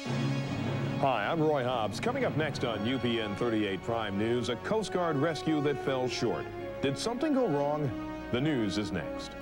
Hi, I'm Roy Hobbs. Coming up next on UPN 38 Prime News, a Coast Guard rescue that fell short. Did something go wrong? The news is next.